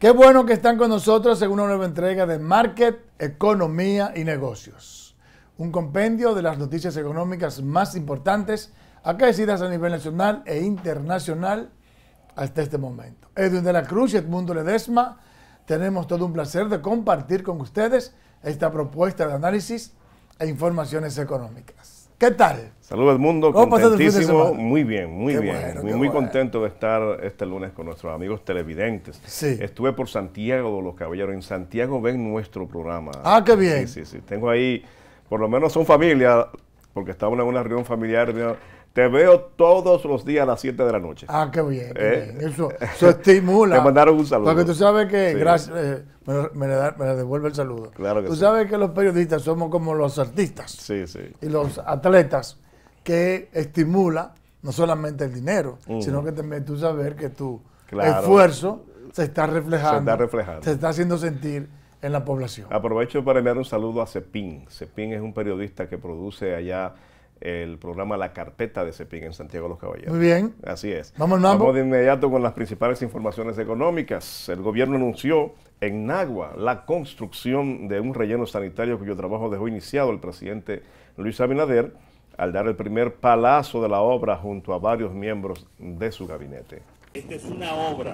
Qué bueno que están con nosotros en una nueva entrega de Market, Economía y Negocios. Un compendio de las noticias económicas más importantes acaecidas a nivel nacional e internacional hasta este momento. Edwin de la Cruz y Edmundo Ledesma, tenemos todo un placer de compartir con ustedes esta propuesta de análisis e informaciones económicas. ¿Qué tal? Saludos Edmundo, contentísimo, muy bien, muy bueno. Contento de estar este lunes con nuestros amigos televidentes. Sí. Estuve por Santiago de los Caballeros, en Santiago ven nuestro programa. Ah, qué bien. Sí, tengo ahí, por lo menos son familia, porque estamos en una reunión familiar. Te veo todos los días a las 7 de la noche. Ah, qué bien, qué bien. Eso estimula. Te mandaron un saludo. Porque tú sabes que, sí. Gracias, me devuelve el saludo. Claro que tú sí. sabes que los periodistas somos como los artistas. Sí. Y los atletas, que estimula no solamente el dinero, sino que también tú saber que tu esfuerzo se está reflejando. Se está haciendo sentir en la población. Aprovecho para enviar un saludo a Cepín. Cepín es un periodista que produce allá el programa La Carpeta de Cepín en Santiago de los Caballeros. Muy bien. Así es. Vamos de inmediato con las principales informaciones económicas. El gobierno anunció en Nagua la construcción de un relleno sanitario cuyo trabajo dejó iniciado el presidente Luis Abinader al dar el primer palazo de la obra junto a varios miembros de su gabinete. Esta es una obra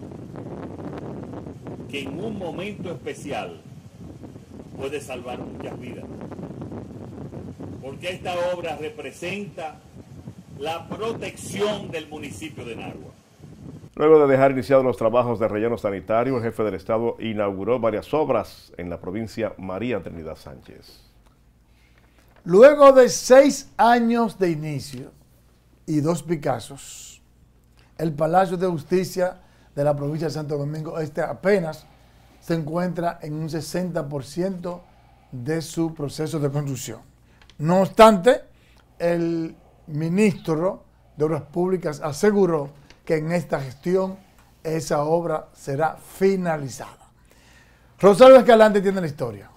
que en un momento especial puede salvar muchas vidas. Porque esta obra representa la protección del municipio de Nagua. Luego de dejar iniciados los trabajos de relleno sanitario, el jefe del Estado inauguró varias obras en la provincia María Trinidad Sánchez. Luego de 6 años de inicio y 2 Picassos, el Palacio de Justicia de la provincia de Santo Domingo apenas se encuentra en un 60% de su proceso de construcción. No obstante, el ministro de Obras Públicas aseguró que en esta gestión esa obra será finalizada. Rosario Escalante tiene la historia.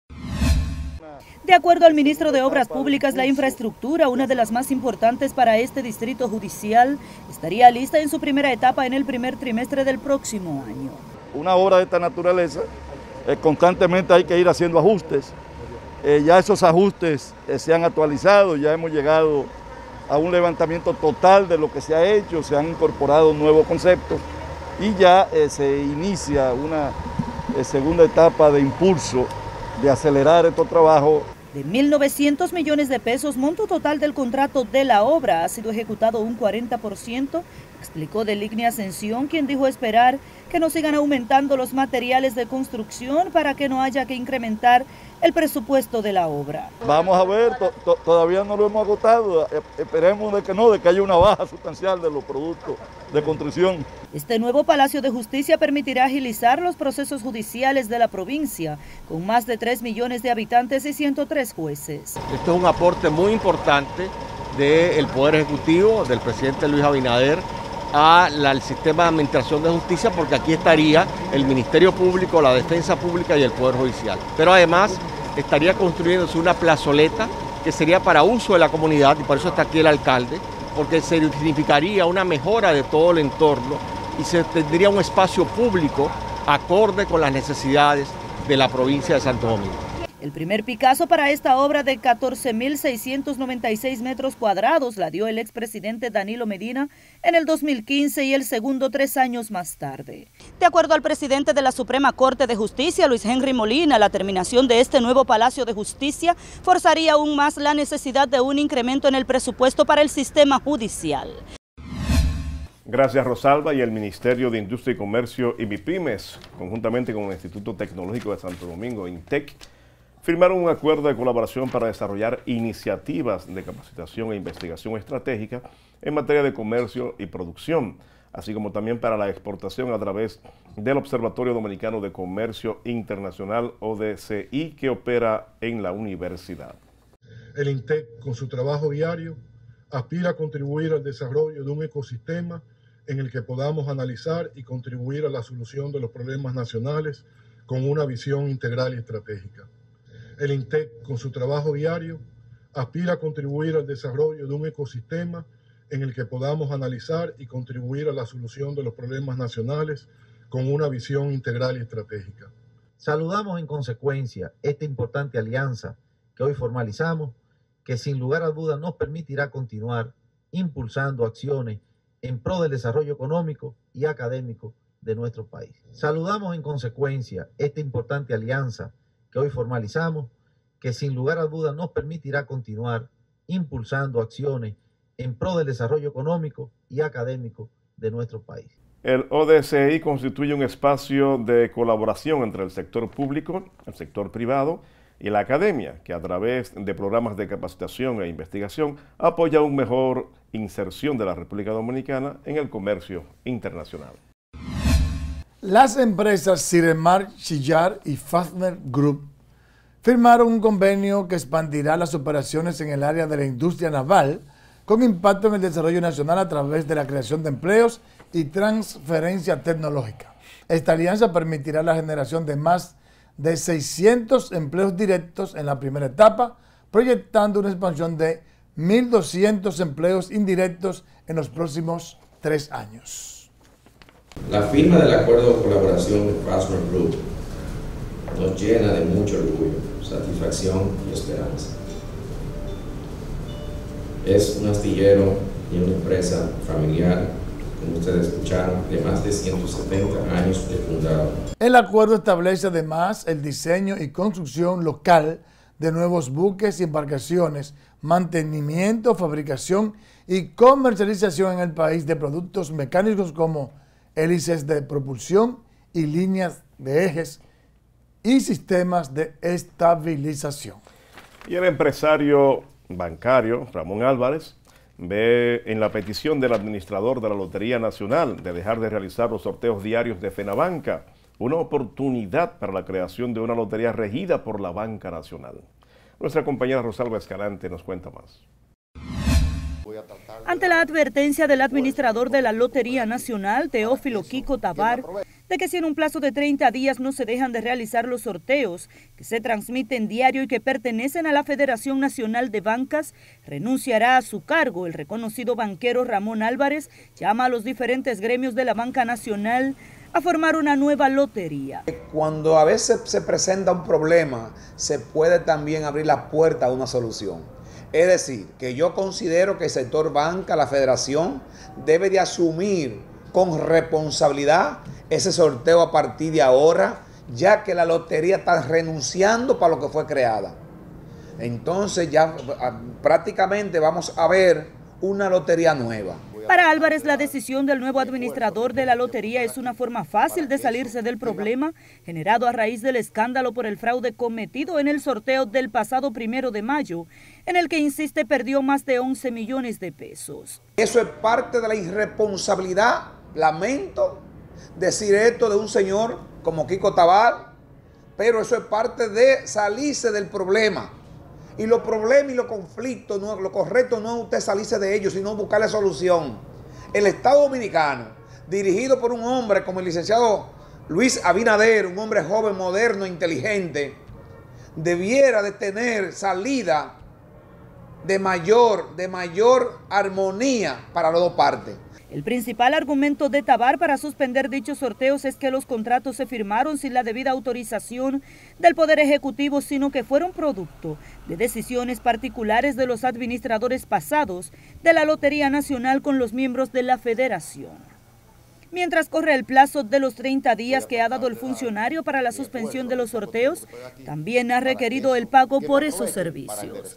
De acuerdo al ministro de Obras Públicas, la infraestructura, una de las más importantes para este distrito judicial, estaría lista en su primera etapa en el primer trimestre del próximo año. Una obra de esta naturaleza, constantemente hay que ir haciendo ajustes. Ya esos ajustes se han actualizado, ya hemos llegado a un levantamiento total de lo que se ha hecho, se han incorporado nuevos conceptos y ya se inicia una segunda etapa de impulso, de acelerar estos trabajos. De 1.900 millones de pesos, monto total del contrato de la obra, ha sido ejecutado un 40%, explicó Delignia Ascensión, quien dijo esperar que no sigan aumentando los materiales de construcción para que no haya que incrementar el presupuesto de la obra. Vamos a ver, todavía no lo hemos agotado, esperemos de que haya una baja sustancial de los productos de construcción. Este nuevo Palacio de Justicia permitirá agilizar los procesos judiciales de la provincia, con más de 3 millones de habitantes y 103 jueces. Esto es un aporte muy importante del Poder Ejecutivo, del presidente Luis Abinader, al sistema de administración de justicia, porque aquí estaría el Ministerio Público, la Defensa Pública y el Poder Judicial. Pero además estaría construyéndose una plazoleta que sería para uso de la comunidad, y por eso está aquí el alcalde, porque significaría una mejora de todo el entorno y se tendría un espacio público acorde con las necesidades de la provincia de Santo Domingo. El primer Picasso para esta obra de 14.696 metros cuadrados la dio el expresidente Danilo Medina en el 2015 y el segundo 3 años más tarde. De acuerdo al presidente de la Suprema Corte de Justicia, Luis Henry Molina, la terminación de este nuevo Palacio de Justicia forzaría aún más la necesidad de un incremento en el presupuesto para el sistema judicial. Gracias Rosalba y el Ministerio de Industria y Comercio y MIPYMES, conjuntamente con el Instituto Tecnológico de Santo Domingo, INTEC, firmaron un acuerdo de colaboración para desarrollar iniciativas de capacitación e investigación estratégica en materia de comercio y producción, así como también para la exportación a través del Observatorio Dominicano de Comercio Internacional, ODCI, que opera en la universidad. El INTEC, con su trabajo diario, aspira a contribuir al desarrollo de un ecosistema en el que podamos analizar y contribuir a la solución de los problemas nacionales con una visión integral y estratégica. El INTEC, con su trabajo diario, aspira a contribuir al desarrollo de un ecosistema en el que podamos analizar y contribuir a la solución de los problemas nacionales con una visión integral y estratégica. Saludamos en consecuencia esta importante alianza que hoy formalizamos, que sin lugar a dudas nos permitirá continuar impulsando acciones en pro del desarrollo económico y académico de nuestro país. Saludamos en consecuencia esta importante alianza que hoy formalizamos, que sin lugar a dudas nos permitirá continuar impulsando acciones en pro del desarrollo económico y académico de nuestro país. El ODCI constituye un espacio de colaboración entre el sector público, el sector privado y la academia, que a través de programas de capacitación e investigación apoya una mejor inserción de la República Dominicana en el comercio internacional. Las empresas Siremar, Chillar y Fafner Group firmaron un convenio que expandirá las operaciones en el área de la industria naval con impacto en el desarrollo nacional a través de la creación de empleos y transferencia tecnológica. Esta alianza permitirá la generación de más de 600 empleos directos en la primera etapa, proyectando una expansión de 1.200 empleos indirectos en los próximos 3 años. La firma del acuerdo de colaboración de Fafner Group nos llena de mucho orgullo, satisfacción y esperanza. Es un astillero y una empresa familiar, como ustedes escucharon, de más de 170 años de fundado. El acuerdo establece además el diseño y construcción local de nuevos buques y embarcaciones, mantenimiento, fabricación y comercialización en el país de productos mecánicos como hélices de propulsión y líneas de ejes y sistemas de estabilización. Y el empresario bancario Ramón Álvarez ve en la petición del administrador de la Lotería Nacional de dejar de realizar los sorteos diarios de FENABANCA una oportunidad para la creación de una lotería regida por la Banca Nacional. Nuestra compañera Rosalba Escalante nos cuenta más. Ante la advertencia del administrador de la Lotería Nacional, Teófilo Kiko Tabar, de que si en un plazo de 30 días no se dejan de realizar los sorteos que se transmiten diario y que pertenecen a la Federación Nacional de Bancas, renunciará a su cargo. El reconocido banquero Ramón Álvarez llama a los diferentes gremios de la Banca Nacional a formar una nueva lotería. Cuando a veces se presenta un problema, se puede también abrir la puerta a una solución. Es decir, que yo considero que el sector banca, la federación, debe de asumir con responsabilidad ese sorteo a partir de ahora, ya que la lotería está renunciando para lo que fue creada. Entonces ya prácticamente vamos a ver una lotería nueva. Para Álvarez, la decisión del nuevo administrador de la lotería es una forma fácil de salirse del problema generado a raíz del escándalo por el fraude cometido en el sorteo del pasado 1 de mayo, en el que, insiste, perdió más de 11 millones de pesos. Eso es parte de la irresponsabilidad, lamento decir esto de un señor como Kiko Tabar, pero eso es parte de salirse del problema. Y los problemas y los conflictos, no, lo correcto no es usted salirse de ellos, sino buscarle solución. El Estado Dominicano, dirigido por un hombre como el licenciado Luis Abinader, un hombre joven, moderno, inteligente, debiera de tener salida de mayor armonía para las dos partes. El principal argumento de Tabar para suspender dichos sorteos es que los contratos se firmaron sin la debida autorización del Poder Ejecutivo, sino que fueron producto de decisiones particulares de los administradores pasados de la Lotería Nacional con los miembros de la Federación. Mientras corre el plazo de los 30 días que ha dado el funcionario para la suspensión de los sorteos, también ha requerido el pago por esos servicios.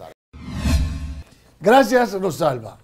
Gracias, Rosalba.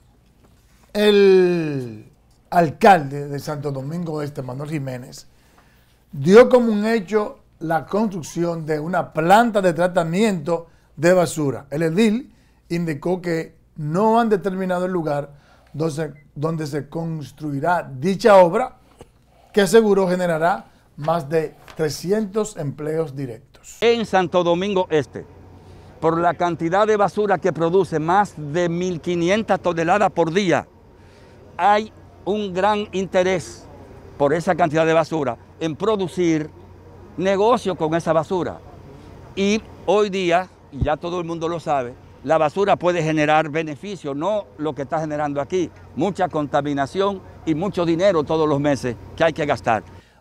El alcalde de Santo Domingo Este, Manuel Jiménez, dio como un hecho la construcción de una planta de tratamiento de basura. El edil indicó que no han determinado el lugar donde se construirá dicha obra, que aseguró generará más de 300 empleos directos. En Santo Domingo Este, por la cantidad de basura que produce, más de 1.500 toneladas por día, hay un gran interés por esa cantidad de basura en producir negocio con esa basura. Y hoy día, y ya todo el mundo lo sabe, la basura puede generar beneficio, no lo que está generando aquí, mucha contaminación y mucho dinero todos los meses que hay que gastar.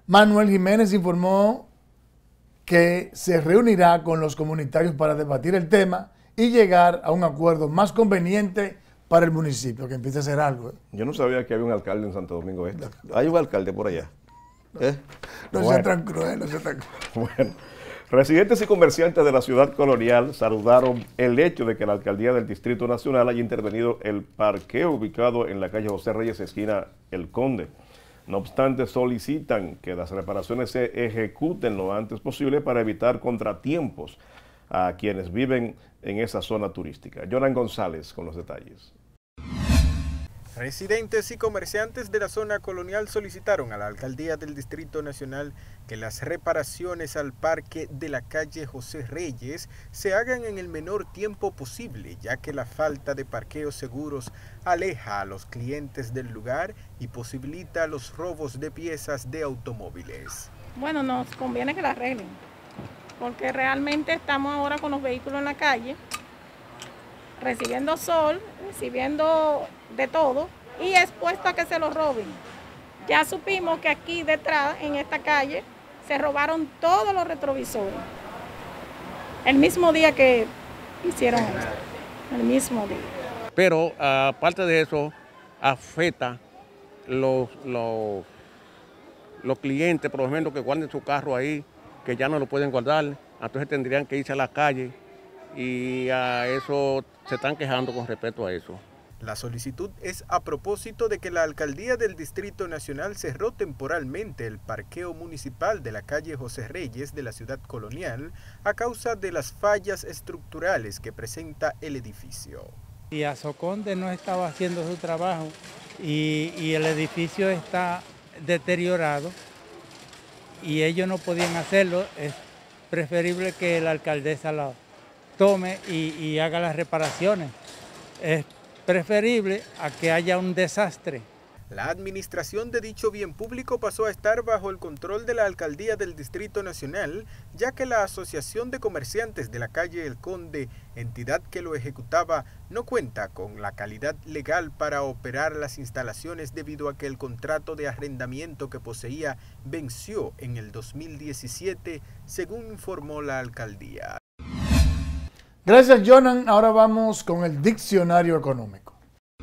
Manuel Jiménez informó que se reunirá con los comunitarios para debatir el tema y llegar a un acuerdo más conveniente para el municipio, que empiece a hacer algo. Yo no sabía que había un alcalde en Santo Domingo Este. ¿Hay un alcalde por allá? No sea tan cruel, no sea tan cruel. Bueno, residentes y comerciantes de la ciudad colonial saludaron el hecho de que la alcaldía del Distrito Nacional haya intervenido el parqueo ubicado en la calle José Reyes, esquina El Conde. No obstante, solicitan que las reparaciones se ejecuten lo antes posible para evitar contratiempos a quienes viven en esa zona turística. Jonan González con los detalles. Residentes y comerciantes de la zona colonial solicitaron a la alcaldía del Distrito Nacional que las reparaciones al parque de la calle José Reyes se hagan en el menor tiempo posible, ya que la falta de parqueos seguros aleja a los clientes del lugar y posibilita los robos de piezas de automóviles. Bueno, nos conviene que la arreglen, porque realmente estamos ahora con los vehículos en la calle, recibiendo sol, recibiendo de todo y expuesto a que se los roben. Ya supimos que aquí detrás, en esta calle, se robaron todos los retrovisores. El mismo día que hicieron esto, el mismo día. Pero aparte de eso, afecta los clientes, por ejemplo, que guarden su carro ahí, que ya no lo pueden guardar, entonces tendrían que irse a la calle y a eso se están quejando con respecto a eso. La solicitud es a propósito de que la alcaldía del Distrito Nacional cerró temporalmente el parqueo municipal de la calle José Reyes de la ciudad colonial a causa de las fallas estructurales que presenta el edificio. Y Azoconde no estaba haciendo su trabajo y el edificio está deteriorado y ellos no podían hacerlo. Es preferible que la alcaldesa lo tome y haga las reparaciones. Es preferible a que haya un desastre. La administración de dicho bien público pasó a estar bajo el control de la alcaldía del Distrito Nacional, ya que la Asociación de Comerciantes de la calle El Conde, entidad que lo ejecutaba, no cuenta con la calidad legal para operar las instalaciones debido a que el contrato de arrendamiento que poseía venció en el 2017, según informó la alcaldía. Gracias, Jonan. Ahora vamos con el diccionario económico.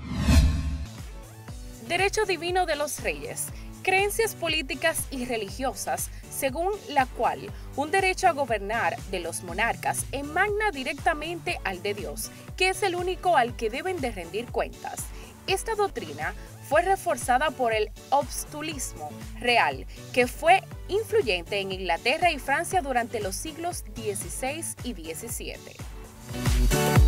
Derecho divino de los reyes. Creencias políticas y religiosas, según la cual un derecho a gobernar de los monarcas emana directamente al de Dios, que es el único al que deben de rendir cuentas. Esta doctrina fue reforzada por el obstulismo real, que fue influyente en Inglaterra y Francia durante los siglos XVI y XVII.